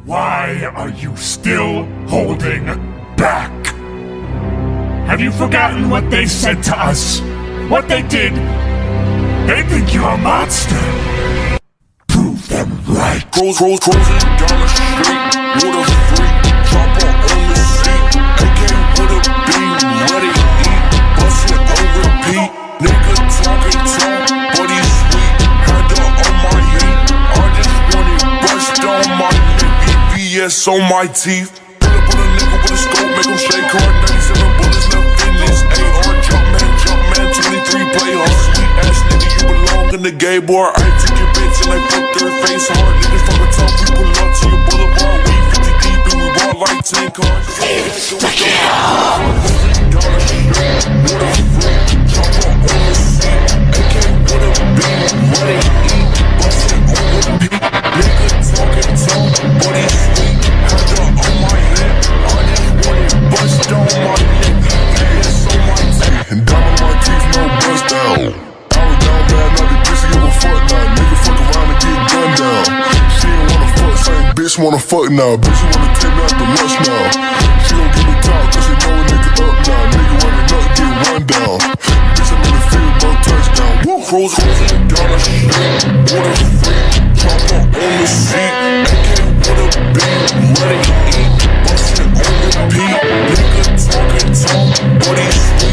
Why are you still holding back? Have you forgotten what they said to us? What they did? They think you're a monster. Prove them right. Cruising down the street, water free, chopper on the seat, AK with a beam, ready to eat, bustin' on repeat, nigga talking talk, but he's sweet, had her on my heat, I just want it bust on my neck, BBS on my teeth, pull up on a nigga with a scope, make him shake hard, 97 bullets left in this AR, jump man, 23 play hard, sweet ass nigga, you belong in the gay bar, I take your bitch and I fuck their face hard, niggas from the top, we pull up to your boulevard, we 50 deep and we bought like 10 cars. It's the kill! Down the street, water free, chopper on the seat, AK with a beam, ready to eat, bustin' on repeat, nigga talking talk, but he's sweet, had her on my head, I just want it bust on my neck, BBS on my teeth, and down on my teeth, no bust down. I was down bad, not the bitch, give a fuck now, nigga fuck around and get gunned down. She ain't wanna fuck, same bitch wanna fuck now, bitch you wanna take me out the lunch now. She gon' give me talk, cause she know a nigga up now, nigga running up, get run down. Bitch I'm in the field, no touchdown. Woo! Cruising down the street, water free, chopper on the seat, AK with a beam, ready to eat, bustin' on repeat, nigga talking talk, but he's sweet.